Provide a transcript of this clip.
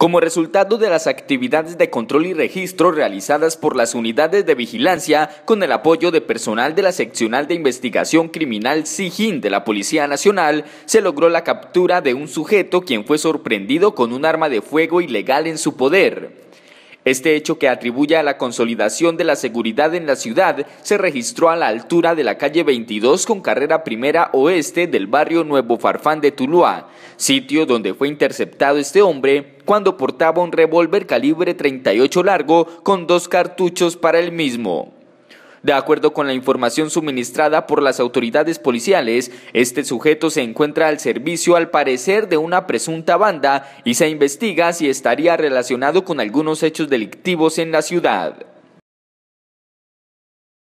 Como resultado de las actividades de control y registro realizadas por las unidades de vigilancia con el apoyo de personal de la Seccional de Investigación Criminal SIGIN de la Policía Nacional, se logró la captura de un sujeto quien fue sorprendido con un arma de fuego ilegal en su poder. Este hecho, que atribuye a la consolidación de la seguridad en la ciudad, se registró a la altura de la calle 22 con carrera primera oeste del barrio Nuevo Farfán de Tuluá, sitio donde fue interceptado este hombre cuando portaba un revólver calibre 38 largo con 2 cartuchos para el mismo. De acuerdo con la información suministrada por las autoridades policiales, este sujeto se encuentra al servicio, al parecer, de una presunta banda y se investiga si estaría relacionado con algunos hechos delictivos en la ciudad.